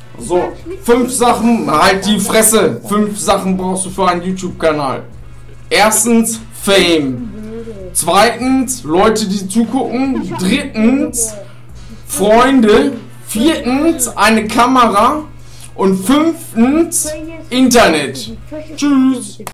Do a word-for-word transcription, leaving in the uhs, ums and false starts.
So, fünf Sachen, halt die Fresse. Fünf Sachen brauchst du für einen YouTube-Kanal. Erstens, Fame. Zweitens, Leute, die zugucken. Drittens, Freunde. Viertens, eine Kamera. Und fünftens, Internet. Tschüss.